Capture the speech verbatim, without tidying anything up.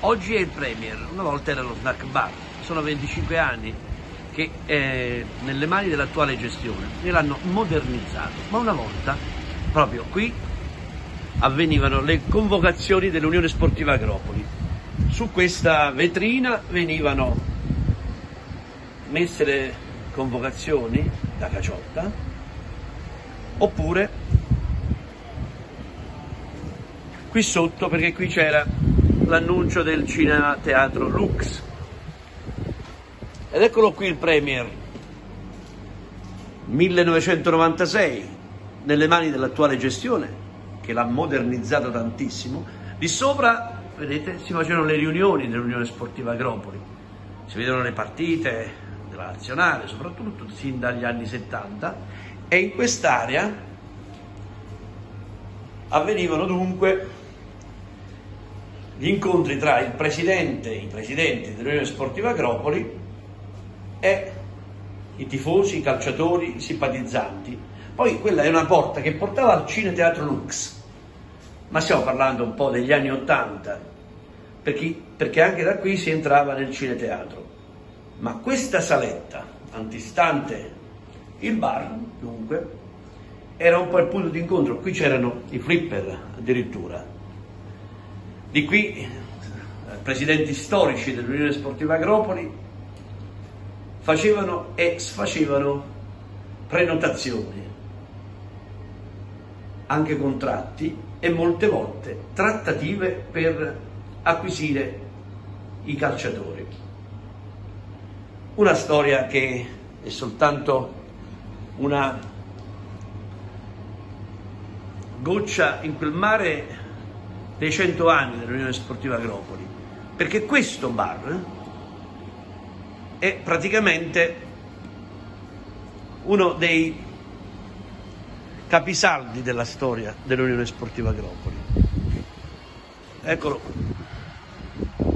Oggi è il Premier, una volta era lo snack bar. Sono venticinque anni che è nelle mani dell'attuale gestione e l'hanno modernizzato, ma una volta proprio qui avvenivano le convocazioni dell'Unione Sportiva Agropoli. Su questa vetrina venivano messe le convocazioni da Caciotta, oppure qui sotto, perché qui c'era l'annuncio del Cinema Teatro Lux. Ed eccolo qui il Premier, millenovecentonovantasei, nelle mani dell'attuale gestione, che l'ha modernizzato tantissimo. Di sopra, vedete, si facevano le riunioni dell'Unione Sportiva Agropoli, si vedono le partite della nazionale, soprattutto sin dagli anni settanta, e in quest'area avvenivano dunque gli incontri tra il presidente, i presidenti dell'Unione Sportiva Agropoli e i tifosi, i calciatori, i simpatizzanti. Poi quella è una porta che portava al Cineteatro Lux, ma stiamo parlando un po' degli anni Ottanta, perché, perché anche da qui si entrava nel Cineteatro. Ma questa saletta, antistante il bar, dunque, era un po' il punto di incontro. Qui c'erano i flipper addirittura. Di qui eh, presidenti storici dell'Unione Sportiva Agropoli facevano e sfacevano prenotazioni, anche contratti e molte volte trattative per acquisire i calciatori. Una storia che è soltanto una goccia in quel mare dei cento anni dell'Unione Sportiva Agropoli, perché questo bar è praticamente uno dei capisaldi della storia dell'Unione Sportiva Agropoli. Eccolo.